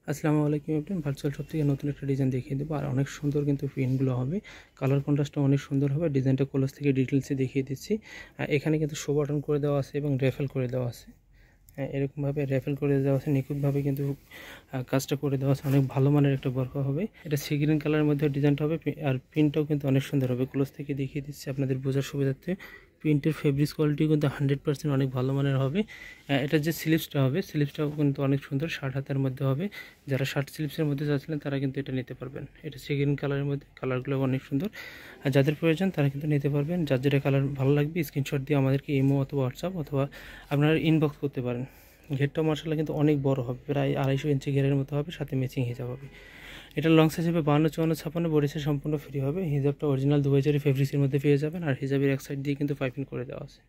আসসালামু আলাইকুম everyone, virtual shop থেকে নতুন একটা ডিজাইন দেখিয়ে দেবো। আর অনেক সুন্দর কিন্তু প্রিন্টগুলো হবে, কালার কন্ট্রাস্টটা অনেক সুন্দর হবে। ডিজাইনটা ক্লোজ থেকে ডিটেলসে দেখিয়ে দিচ্ছি। এখানে কিন্তু শো বাটন করে দেওয়া আছে এবং রেফেল করে দেওয়া আছে। এরকমভাবে রেফেল করে দেওয়া আছে, নিখুঁতভাবে কিন্তু কাজটা করে দেওয়া আছে। অনেক ভালো মানের একটা বরফা হবে। এটা সি গ্রিন কালারের মধ্যে ডিজাইনটা হবে, আর প্রিন্টটাও কিন্তু অনেক সুন্দর হবে। ক্লোজ থেকে দেখিয়ে দিচ্ছি আপনাদের বোঝার সুবিধার্থে। প্রিন্টের ফেব্রিক্স কোয়ালিটি কিন্তু 100% অনেক ভালো মানের হবে। এটা যে স্লিপসটা হবে, স্লিপসটাও কিন্তু অনেক সুন্দর, শার্ট হাতের মধ্যে হবে। যারা শার্ট স্লিপসের মধ্যে যাচ্ছিলেন তারা কিন্তু এটা নিতে পারবেন। এটা সি গ্রিন কালারের মধ্যে, কালারগুলো অনেক সুন্দর। আর যাদের প্রয়োজন তারা কিন্তু নিতে পারবেন। যার যেটা কালার ভালো লাগবে স্ক্রিনশট দিয়ে আমাদেরকে ইমো অথবা হোয়াটসঅ্যাপ অথবা আপনারা ইনবক্স করতে পারেন। ঘেরটা মার্শাল্লাহ কিন্তু অনেক বড় হবে, প্রায় 250 ইঞ্চি ঘেরের মতো হবে, সাথে ম্যাচিং হিজাব হবে। এটা লং সাইজ হবে 52, 54, 56, বডিসে সম্পূর্ণ ফ্রি হবে। হিজাবটা অরিজিনাল দুবাইজারি ফেব্রিক্সের মধ্যে পেয়ে যাবেন। আর হিজাবের এক সাইড দিয়ে কিন্তু পাইপিং করে দেওয়া আছে,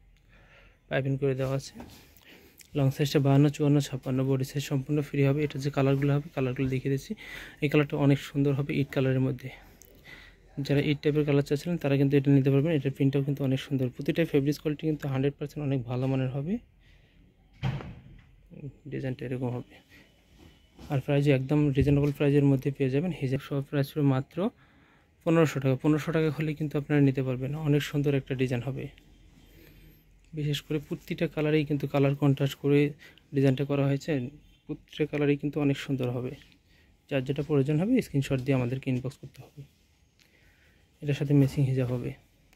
লং সাইজটা 52, 54, 56, বডি সাইজ সম্পূর্ণ ফ্রি হবে। এটা যে কালারগুলো হবে, কালারগুলো দেখিয়ে দিচ্ছি। এই কালারটা অনেক সুন্দর হবে, ইট কালারের মধ্যে। যারা ইট টাইপের কালার চাচ্ছিলেন তারা কিন্তু এটা নিতে পারবেন। এটার প্রিন্টটাও কিন্তু অনেক সুন্দর। প্রতিটা ফেব্রিক্স কোয়ালিটি কিন্তু 100% অনেক ভালো মানের হবে। ডিজাইনটা এরকম হবে। আর প্রাইস একদম রিজনেবল প্রাইসের মধ্যে পেয়ে যাবেন। হিজাব সব প্রাইস মাত্র 1500 টাকা। 1500 টাকা হলে কিন্তু আপনারা নিতে পারবেন। অনেক সুন্দর একটা ডিজাইন হবে। বিশেষ করে প্রতিটা কালারেই কিন্তু কালার কন্ট্রাস্ট করে ডিজাইনটা করা হয়েছে। প্রতিটা কালারই কিন্তু অনেক সুন্দর হবে। যার যেটা প্রয়োজন হবে স্ক্রিনশট দিয়ে আমাদেরকে ইনবক্স করতে হবে। এটার সাথে ম্যাচিং হিজাব হবে।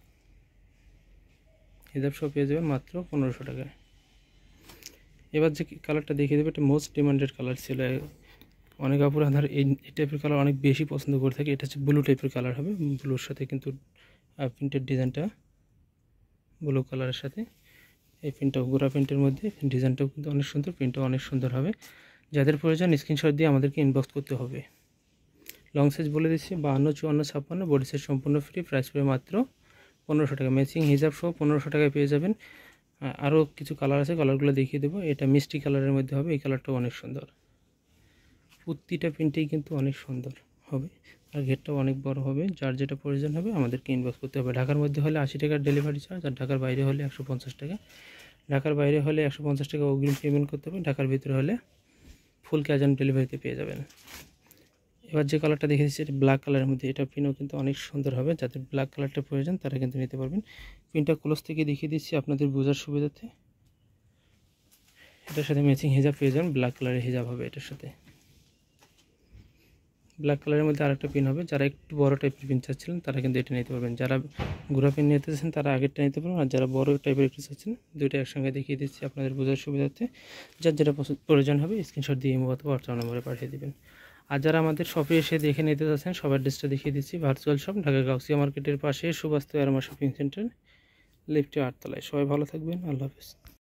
হিজাব সব পেয়ে যাবেন মাত্র 1500 টাকায়। এবার যে কালারটা দেখিয়ে দেবে, এটা মোস্ট ডিমান্ডেড কালার ছিল। অনেক আপুরা এই টাইপের কালার অনেক বেশি পছন্দ করে থাকে। এটা হচ্ছে ব্লু টাইপের কালার হবে। ব্লুর সাথে কিন্তু প্রিন্টের ডিজাইনটা ব্লু কালারের সাথে এই প্রিন্টটাও গোড়া প্রিন্টের মধ্যে, ডিজাইনটাও কিন্তু অনেক সুন্দর, প্রিন্টটাও অনেক সুন্দর হবে। যাদের প্রয়োজন স্ক্রিনশট দিয়ে আমাদেরকে ইনবক্স করতে হবে। লং সাইজ বলে দিচ্ছি 52, 54, 56, বডি সাইজ সম্পূর্ণ ফ্রি। প্রাইস পড়ে মাত্র 1500 টাকা। ম্যাচিং হিজাব সহ 1500 টাকায় পেয়ে যাবেন। আরও কিছু কালার আছে, কালারগুলো দেখিয়ে দেবো। এটা মিষ্টি কালারের মধ্যে হবে, এই কালারটাও অনেক সুন্দর। প্রতিটা প্রিন্টেই কিন্তু অনেক সুন্দর হবে, আর ঘেরটাও অনেক বড় হবে। যার যেটা প্রয়োজন হবে আমাদেরকে ইনবক্স করতে হবে। ঢাকার মধ্যে হলে 80 টাকার ডেলিভারি চার্জ, আর ঢাকার বাইরে হলে 150 টাকা। ঢাকার বাইরে হলে 150 টাকা অগ্রিম পেমেন্ট করতে হবে। ঢাকার ভিতরে হলে ফুল ক্যাশ অন ডেলিভারিতে পেয়ে যাবেন। এবার যে কালারটা দেখে দিচ্ছি, এটা ব্ল্যাক কালারের মধ্যে। এটা প্রিন্টও কিন্তু অনেক সুন্দর হবে। যাদের ব্ল্যাক কালারটা প্রয়োজন তারা কিন্তু নিতে পারবেন। প্রিন্টটা ক্লোজ থেকে দেখিয়ে দিচ্ছি আপনাদের বোঝার সুবিধাতে। এটার সাথে ম্যাচিং হিজাব পেয়ে যাবেন। ব্ল্যাক কালারের হিজাব হবে এটার সাথে। ব্ল্যাক কালারের মধ্যে আরেকটা পিন হবে। যারা একটু বড় টাইপের পিন চাচ্ছিলেন তারা কিন্তু এটা নিতে পারবেন। যারা ঘোরা পিন নিতে চাচ্ছেন তারা আগেরটা নিতে পারবেন। আর যারা বড় টাইপের একটু চাচ্ছেন, দুইটা একসঙ্গে দেখিয়ে দিচ্ছি আপনাদের বোঝার সুবিধার্থে। যার যেটা প্রয়োজন হবে স্ক্রিনশট দিয়ে ইমো অথবা হোয়াটসঅ্যাপ নম্বরে পাঠিয়ে দেবেন। আর যারা আমাদের শপে এসে দেখে নিতে চাচ্ছেন, সব অ্যাড্রেসটা দেখিয়ে দিচ্ছি। ভার্চুয়াল শপ, ঢাকা গাউসিয়া মার্কেটের পাশে সুবাস্তু এয়ারমা শপিং সেন্টার, লিফটে 8 তলায়। সবাই ভালো থাকবেন, আল্লাহ হাফেজ।